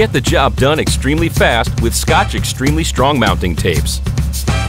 Get the job done extremely fast with Scotch Extremely Strong mounting tapes.